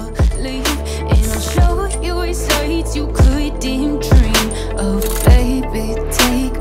believe, and I'll show you sights you couldn't dream of. Baby, take